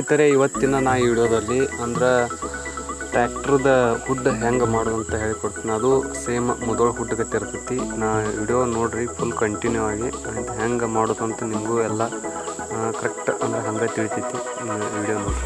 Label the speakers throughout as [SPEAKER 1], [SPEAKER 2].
[SPEAKER 1] ಸ್ನೇಹಿತರೆ, ಇವತ್ತಿನ ನಾ ಈ ವಿಡಿಯೋದಲ್ಲಿ ಅಂದ್ರೆ ಟ್ರ್ಯಾಕ್ಟ್ರದ ಹುಡ್ ಹೆಂಗೆ ಮಾಡೋದು ಅಂತ ಹೇಳಿಕೊಡ್ತೀನಿ. ಅದು ಸೇಮ್ ಮೊದಲು ಹುಡ್ ಗತಿ ಇರ್ತೈತಿ. ನಾ ವಿಡಿಯೋ ನೋಡ್ರಿ ಫುಲ್ ಕಂಟಿನ್ಯೂ ಆಗಿ, ಅಂತ ಹೆಂಗೆ ಮಾಡೋದು ಅಂತ ನಿಮಗೂ ಎಲ್ಲ ಕರೆಕ್ಟ್ ಅಂದ್ರೆ ಹಂಗೆ ತಿಳಿತೈತಿ. ವಿಡಿಯೋ ನೋಡ್ರಿ.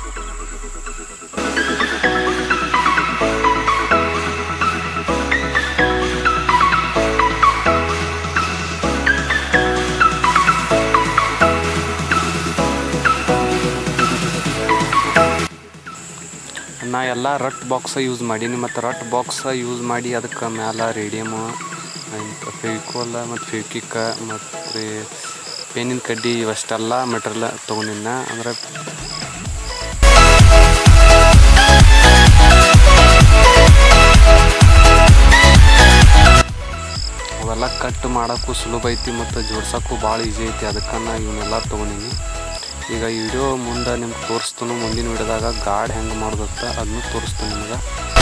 [SPEAKER 1] ನಾ ಎಲ್ಲ ರಟ್ ಬಾಕ್ಸ ಯೂಸ್ ಮಾಡೀನಿ. ಮತ್ತು ರಟ್ ಬಾಕ್ಸ ಯೂಸ್ ಮಾಡಿ ಅದಕ್ಕೆ ಮ್ಯಾಲೆ ರೇಡಿಯಮು, ಫೆವಿಕೋಲ ಮತ್ತು ಫೆವಿಕಿಕ್ಕ ಮತ್ತು ಪೇನಿನ ಕಡ್ಡಿ ಇವಷ್ಟೆಲ್ಲ ಮೆಟೀರಿಯಲ್ ತೊಗೊಂಡಿನ. ಅಂದ್ರೆ ಅವೆಲ್ಲ ಕಟ್ ಮಾಡೋಕ್ಕೂ ಸುಲಭ ಐತಿ ಮತ್ತು ಜೋಡ್ಸೋಕ್ಕೂ ಭಾಳ ಈಸಿ ಐತಿ. ಅದಕ್ಕೆ ನಾ ಇವನ್ನೆಲ್ಲ ತೊಗೊಂಡಿನಿ. ಈಗ ಈ ವಿಡಿಯೋ ಮುಂದೆ ನಿಮ್ಗೆ ತೋರಿಸ್ತಾನು. ಮುಂದಿನ ವಿಡಿಯೋದಾಗ ಗಾಡ್ ಹೆಂಗೆ ಮಾಡೋದತ್ತ ಅದನ್ನು ತೋರಿಸ್ತಾನೆ ನಿಮಗೆ.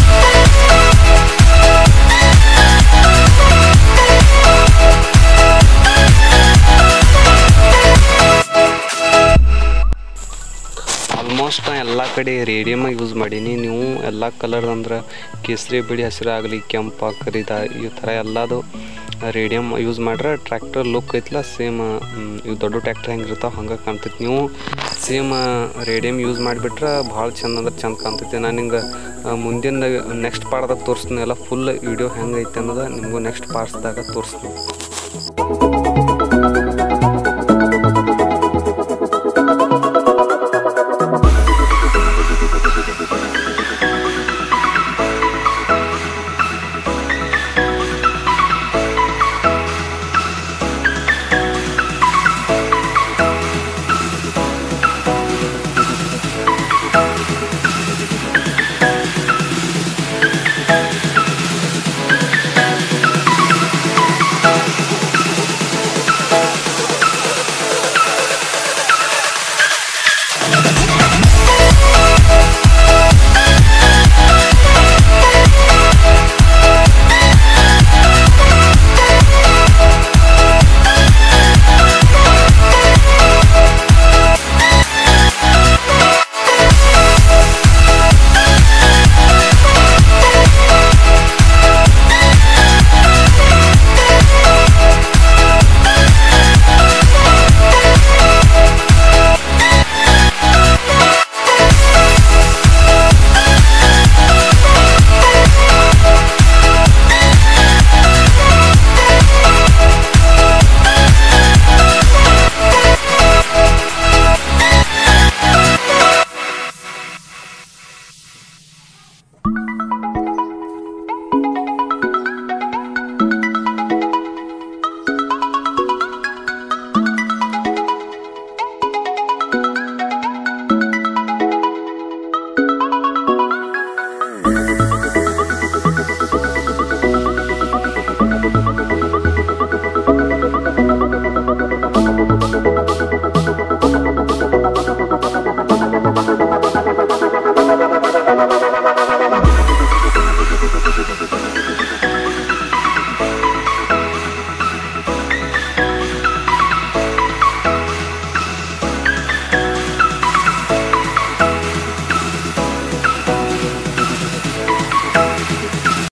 [SPEAKER 1] ಆಲ್ಮೋಸ್ಟ್ ನಾ ಎಲ್ಲ ಕಡೆ ರೇಡಿಯಮ್ ಯೂಸ್ ಮಾಡೀನಿ. ನೀವು ಎಲ್ಲ ಕಲರ್ ಅಂದ್ರೆ ಕೇಸರಿ ಬಿಳಿ ಹಸಿರು ಆಗಲಿ, ಕೆಂಪು ಕರಿದ ಈ ಥರ ಎಲ್ಲದು ರೇಡಿಯಮ್ ಯೂಸ್ ಮಾಡ್ರೆ ಟ್ರ್ಯಾಕ್ಟರ್ ಲುಕ್ ಐತಲ್ಲ ಸೇಮ್ ಇವು ದೊಡ್ಡ ಟ್ರ್ಯಾಕ್ಟರ್ ಹೆಂಗಿರ್ತಾವೆ ಹಂಗೆ ಕಾಣ್ತೈತಿ. ನೀವು ಸೇಮ್ ರೇಡಿಯಮ್ ಯೂಸ್ ಮಾಡಿಬಿಟ್ರೆ ಭಾಳ ಚಂದ ಅಂದ್ರೆ ಚಂದ ಕಾಣ್ತೈತಿ. ನಾನು ಹಿಂಗೆ ಮುಂದಿನ ನೆಕ್ಸ್ಟ್ ಪಾರ್ಟ್ದಾಗ ತೋರಿಸ್ತೀನಿ. ಎಲ್ಲ ಫುಲ್ ವಿಡಿಯೋ ಹೆಂಗೆ ಐತೆ ಅನ್ನೋದು ನಿಮಗೂ ನೆಕ್ಸ್ಟ್ ಪಾರ್ಟ್ಸ್ದಾಗ ತೋರಿಸ್ತೀನಿ.